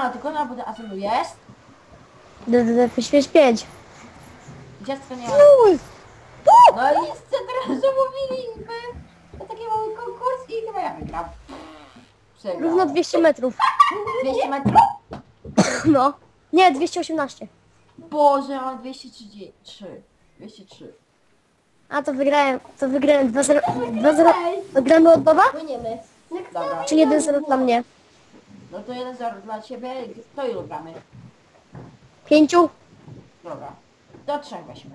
A, tylko na budę asylu jest? Świeć 5. Dziecko nie ma. No i co teraz zamówiliśmy? To taki mały konkurs i chyba ja wygram. Równo Przegrałem. 200 metrów. 200 metrów? No. Nie, 218. Boże, ja mam 203. 203. A to wygrałem 2-0. 2-0. Gramy od Boba? Płyniemy. Dobra. Czy 1-0 dla mnie? No to 1-0 dla ciebie. To ilu gramy? 5? Dobra. Do 3 weźmy.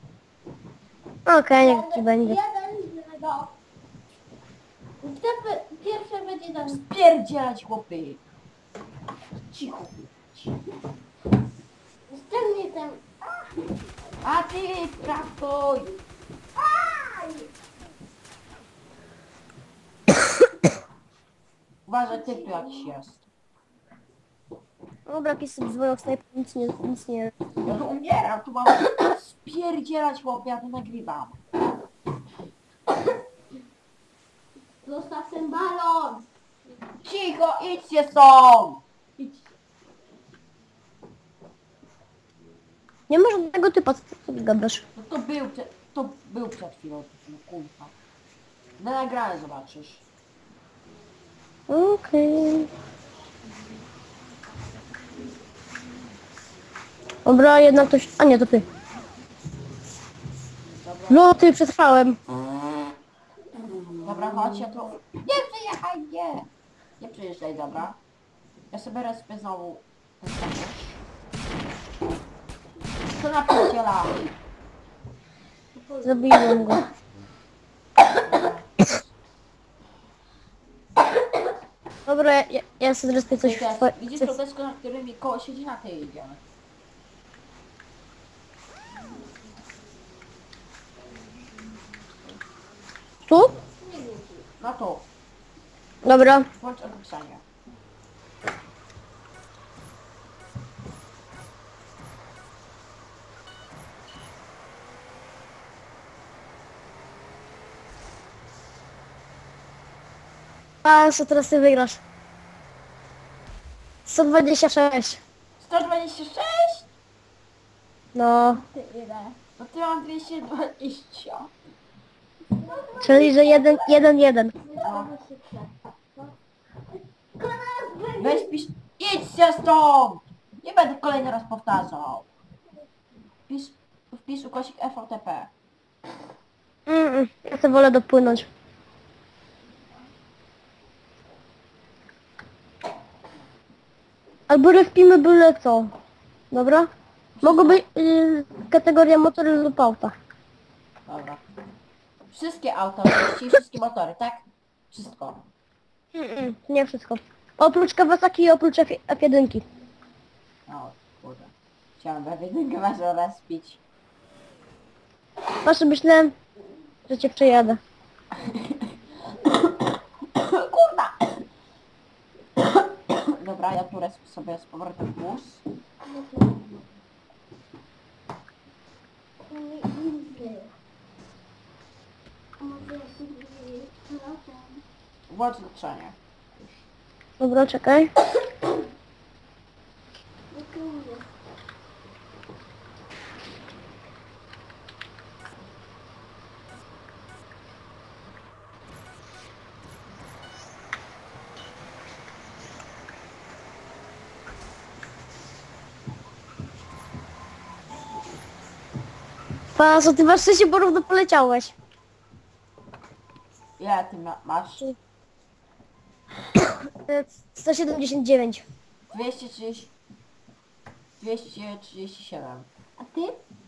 Okej, niech ci będzie. Jeden, dwa. Kto pierwszy będzie dał? Spierdzielać chłopy. Cicho. Ściągnij ten. A ty traktuj. Uważaj, ty tu jakiś jest. Dobra, pisy dzwonią snajper, nic nie... Ja tu umieram, tu mam spierdzielać chłopie, ja tu nagrywam. Zostaw ten balon. Cicho, idźcie stąd! Idź. Nie ma żadnego typa, co ty gadasz? No to był przed chwilą, no kurwa. Na nagrane zobaczysz. Okej. Dobra, jednak ktoś... A nie, to ty. Dobra, No, ty przetrwałem. dobra, chodź, ja tu... Nie przyjechaj, nie! Nie przyjeżdżaj, dobra. Ja sobie respię znowu ten samochód. Co napierdziela? Zabiłem go. Dobra, ja sobie zrespię coś w twoje... Widzisz to desko, na którym koło siedzi, na tej idziemy. Tu? No to, Dobra. włącz ogłuszanie. A, co teraz ty wygrasz? 126. 126? No, Ty ile? No ty mam 220. czyli że 1-1. Weź pisz... Idźcie stąd! Nie będę kolejny raz powtarzał. Wpisz ukośnik FOTP. Ja sobie wolę dopłynąć. Albo respimy byle co. Dobra? Mogą być kategoria motory lub auta. Dobra. Wszystkie auta oczywiście i wszystkie motory, tak? Wszystko. Nie wszystko. Oprócz Kawasaki i oprócz F1. O kurde. Chciałem F1 was rozpić. Właśnie myślałem, że cię przejadę. Kurda! Dobra, ja tu sobie z powrotem wóz. Włącz leczenie. Dobra, czekaj. Paso, ty masz 6 borów, do poleciałeś. Ile ty masz? 179. 230... 237. A ty?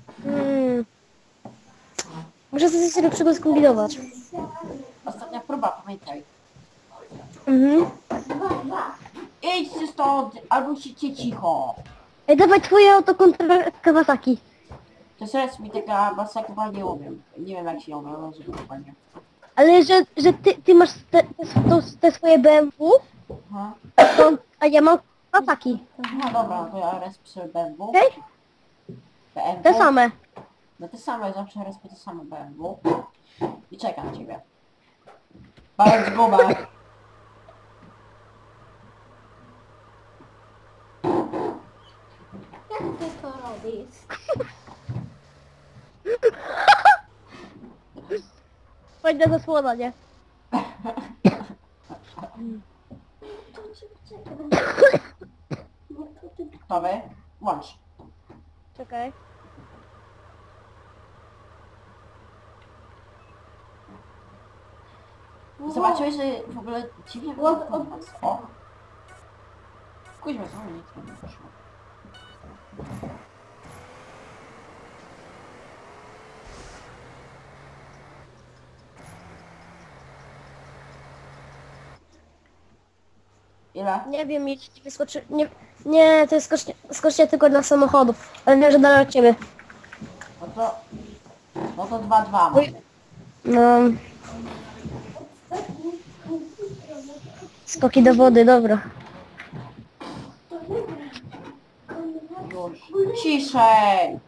Muszę sobie coś lepszego skombinować. Ostatnia próba, pamiętaj. Dwa. Idźcie stąd, albo siedźcie cicho. Ej, dawaj twoje auto kontra Kawasaki. To jest mi taka masa chyba nie umiem. Nie wiem jak się umie, ale chyba nie. Ale że ty masz te swoje BMW, Aha. a ja mam Kawasaki. No dobra, no to ja respiszę BMW. Okej? BMW. Te same. No te same, zawsze respię te same BMW. I czekam na ciebie. Palec gumę. Jak ty to robisz? Fajna zasłona, nie? To cię czekam. No to ty... Gotowy? Włącz. Czekaj. Zobaczyłeś, że w ogóle dziwnie wygląda. O! Kuźma, co nic nie poszło. Ile? Nie wiem, jeśli ci wyskoczy... Nie, nie, to jest skocznia tylko dla samochodów. Ale wiem, że dalej od ciebie. No to... No to 2-2 mamy. No... Skoki do wody, dobra. Już. Ciszej!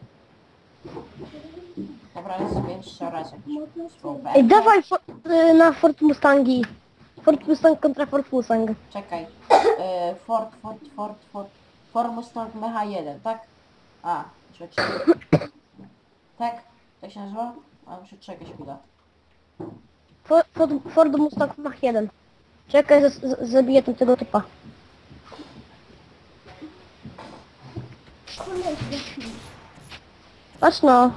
Dobra, jest sobie jeszcze raz jakiś słowek. Ej, dawaj na Ford Mustangi. Ford Mustang kontra Ford Mustang. Czekaj. Ford Mustang Mecha 1, tak? A, czekaj. Tak? Tak się nazywa? A muszę czekać chwilę. Ford Mustang Mach 1. Czekaj, zabiję tam tego typa. Patrz no.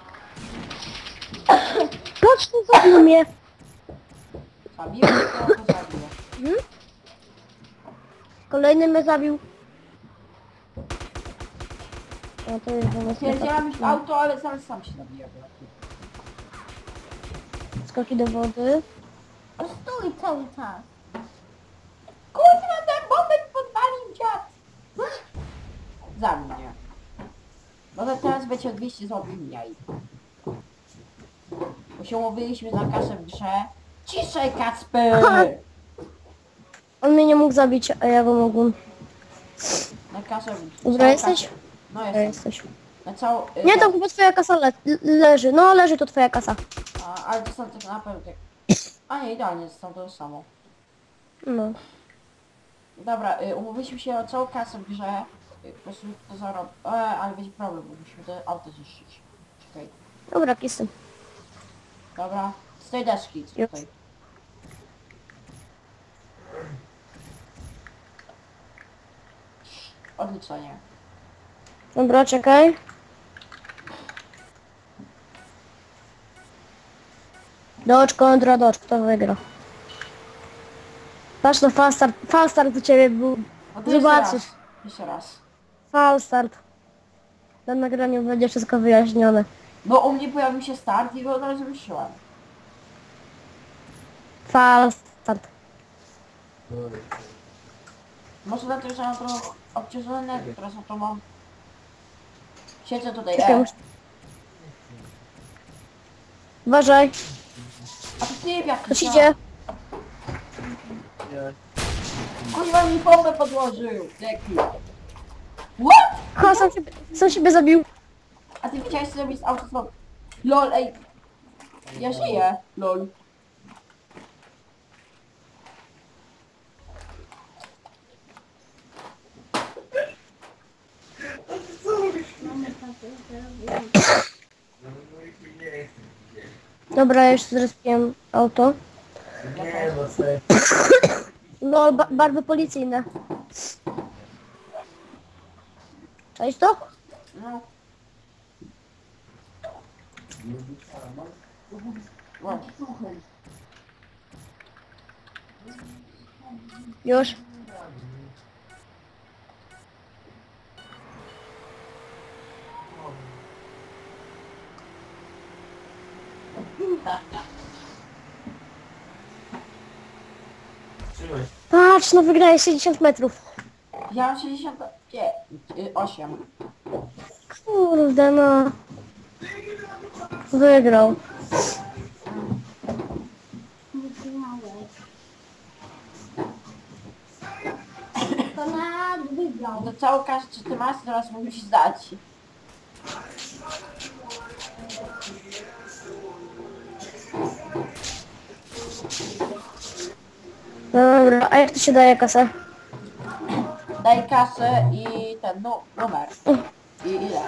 Patrz, no zabił mnie. Zabiłem, to zabiję. Hmm? Kolejny mnie zabił. No to jest do nas Stwierdziłam już w auto, ale zaraz sam się zabiję. Skoki do wody. No stój cały czas. Kurwa, ten bobek podwalił dziad! Za mnie. No to teraz będzie o 200 zł mniej. Bo się umówiliśmy na kasę w grze. Ciszej, Kacper! On mnie nie mógł zabić, a ja go mogłem. Na kasę w Dobra, całą jesteś? kasę. No Dobra, jestem. jesteś. Na całą... Nie, to chyba twoja kasa leży. No, leży to twoja kasa. ale to są tak naprawdę... A nie, idealnie, są to samo. No. Dobra, umówiliśmy się o całą kasę w grze. Po prostu to zarob... ale będzie problem, bo musimy te auto zniszczyć. Czekaj. Dobra, kisy. Dobra, z tej deski tutaj. Odliczenie. Dobra, czekaj. Dodge kontra Dodge, kto wygra? Patrz no, fal start do ciebie był. No to jeszcze Zobaczysz. raz. Jeszcze raz. Fal start. Na nagraniu będzie wszystko wyjaśnione. No u mnie pojawił się start i go od razu ruszyłem. Fal start. Może dlatego, że mam trochę obciążone nerwy, teraz no to mam... Siedzę tutaj, Czekaj, muszę... Uważaj, A to ty jak ktoś idzie. Kurwa mi bombę podłożył! Jaki? What? Ha, sam siebie zabił. A ty chciałeś zrobić z auto. LOL, ej! Ja żyję! LOL. Dobra, ja już zrespiłem auto. No, barwy policyjne. Cześć to? No. Wow. Już. Patrz, no wygrałeś 60 metrów. Ja mam 60... Nie, 8. Kurde no. Wygrał. To nad wygrał. To całą kasę, co ty masz, teraz musisz zdać. Dobra, a jak to się daje kasę? Daj kasę i ten numer. I ile?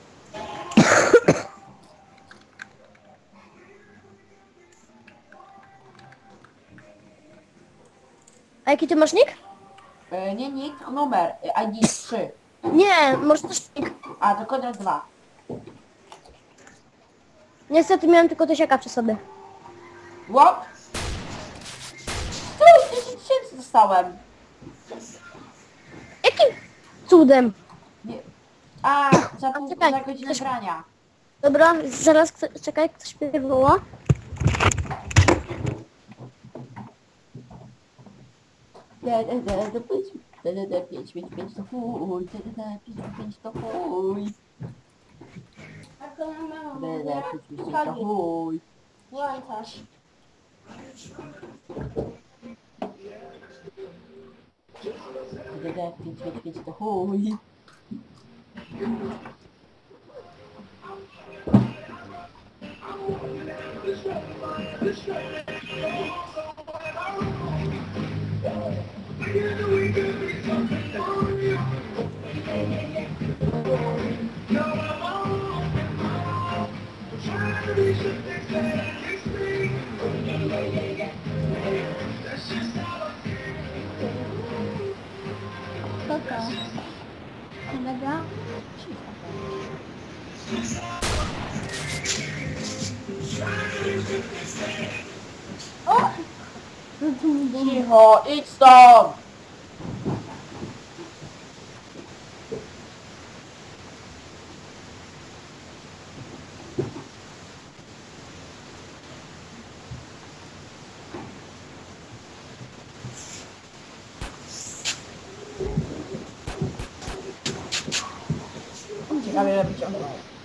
A jaki ty masz nick? Nie nick, numer. ID 3. Nie, może też nick. A, to kodrat 2. Niestety miałem tylko tysiaka przy sobie. What? 10 tysięcy dostałem. Jakim cudem? Nie. A, czekaj, za godzinę też- grania. Dobra, zaraz, czekaj, ktoś mnie woła. Pięć to chuj. 5 to chuj. A to na mama Pięć to chuj. włączasz. Pięć to chuj. Co to? Kolega? O! No to mi było. Cicho, idź stąd! Ciekawie, że wyciągnął.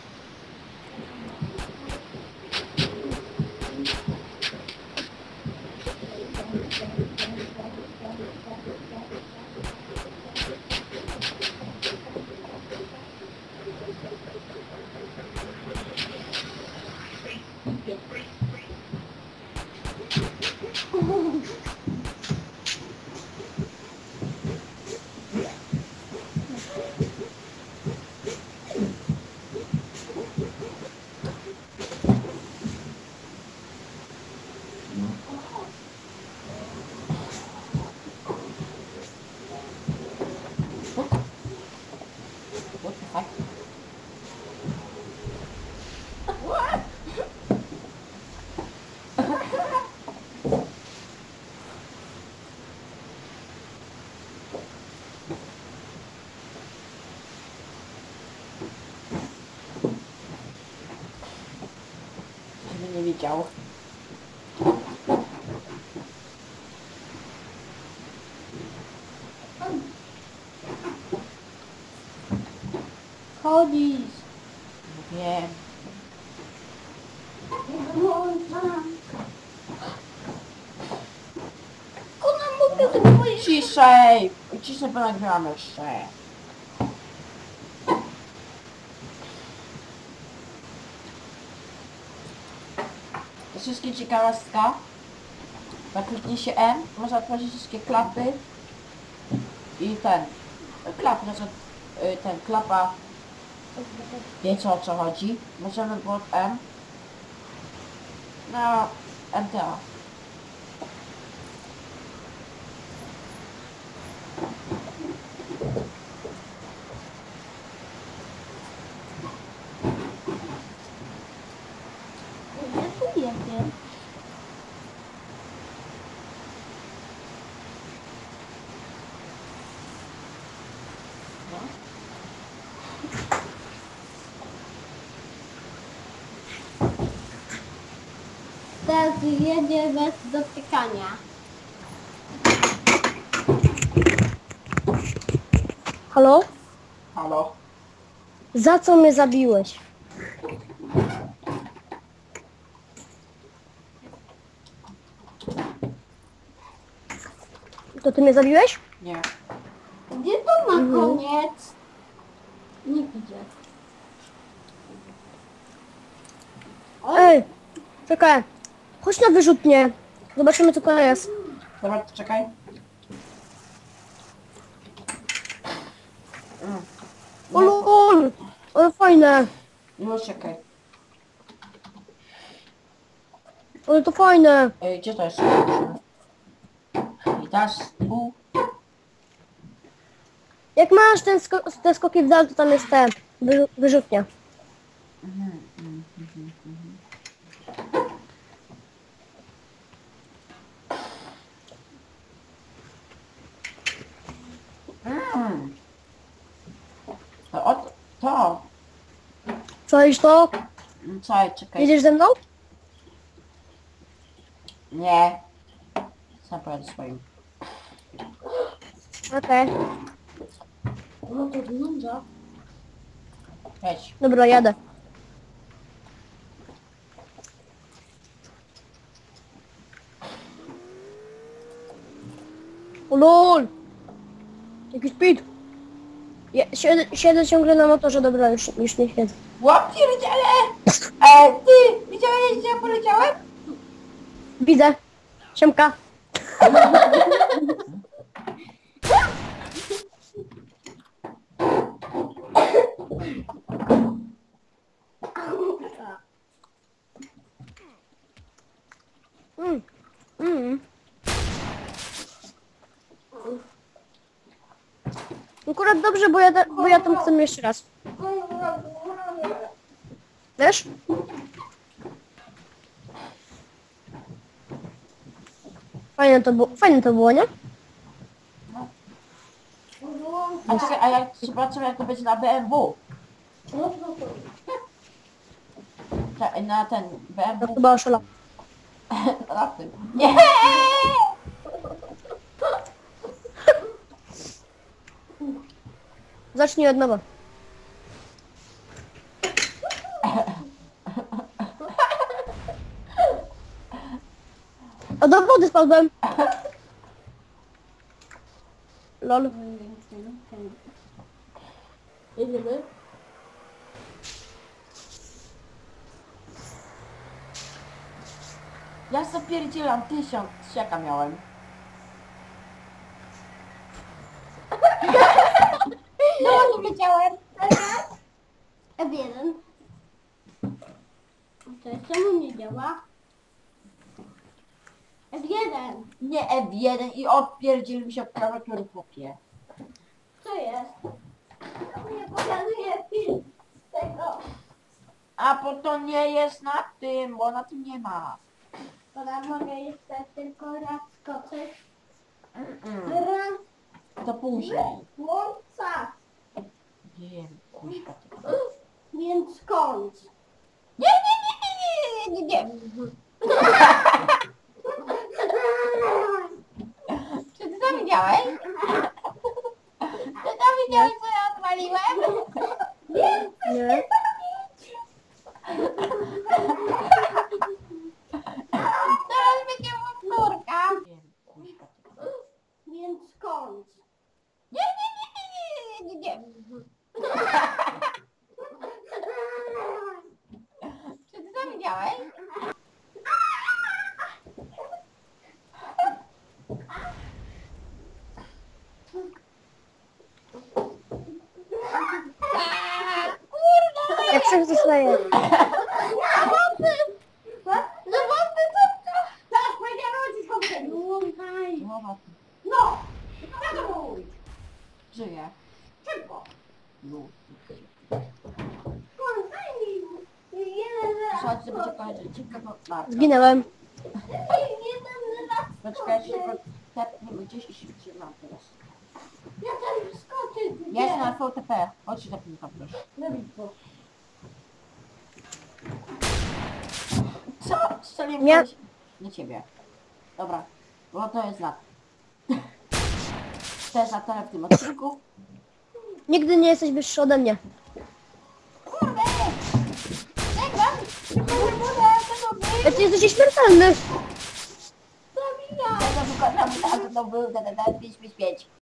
What the fuck? What? Żeby nie wiedział. Chodzisz. Wiem. Włączam. Ona mówię, że twoje... Ciszej! Ciszej, bo nagrywamy jeszcze. To wszystkie ciekawostka. Jak kliknie się M, można otworzyć wszystkie klapy. I ten. Klap, znaczy ten klapa. Wiecie, o co chodzi. Możemy pod M. No, MTA. Ja tu jedzie. No. Teraz jedzie bez dotykania. Halo? Halo? Za co mnie zabiłeś? To ty mnie zabiłeś? Nie. Gdzie to ma koniec? Nie widzę. Ej, czekaj. Chodź na wyrzutnię. Zobaczymy co to jest. Dobra, to czekaj. O lol! fajne. Już czekaj. Ale to fajne. Gdzie to jest? I teraz tu. Jak masz te skoki w dal, to tam jest te wyrzutnia. To. Co iż to? Czekaj, czekaj. Jedziesz ze mną? Nie. Sam pojadę swoim. Okej. No to wygląda. Jedź. Dobra, jadę. O lol! Jaki speed! Siedzę ciągle na motorze, dobra, już nie siedzę. Łapierdziele! Ty! Widziałeś, gdzie ja poleciałem? Widzę. Siemka. Mm. Mm. Akurat dobrze, bo ja tam chcę jeszcze raz. Wiesz? Fajne to było, nie? A czekaj, a jak zobaczymy, jak to będzie na BMW. Na ten To BMW. chyba oszalał. Na tym. Nie! Zacznij od nowa. O, do wody spadłem. Lol. Jedziemy. Ja zapierdzielam 1000, jaka miałem. No, tu leciałem. F1. To jest czemu nie działa? F1. Nie F1 i odpierdziel mi się od klawiatury w popie. Co jest? To nie pokazuje film z tego. A bo to nie jest na tym, bo na tym nie ma. Dobra, mogę jeszcze tylko raz skoczyć. Mm-mm. Raz, To później. włącza. Wiem, kuźka. Więc kończ. Nie. Czy ty to widziałeś? Czy to widziałeś, co ja odwaliłem? Nie. Teraz będzie powtórka. Wiem, kuźka. Więc kończ. Nie. Czy ty to widziałeś? Jak się zostaje. Zobaczmy, co to. Teraz powiedziałem ojciec konkretnie. Słuchaj. No, co to mówić? Żyje. Szybko. Już. Daj mi jeden raz. Słuchajcie, to będzie koniec odcinka, bo Marta. Zginęłem. Jeden raz. Poczekajcie, bo tepniemy gdzieś i się trzymam teraz. Ja tam skoczyć. Jest na VTP. Chodźcie tepnij tam proszę. Na bitwo. Co? Strzeliłem Nie. kogoś? Nie ciebie. Dobra, bo to jest na. To jest na tyle w tym odcinku. Nigdy nie jesteś wyższy ode mnie. Kurde! Czekam! Ja ty jesteś śmiertelny. Zabijam! Ja to wykładam, a to był 555.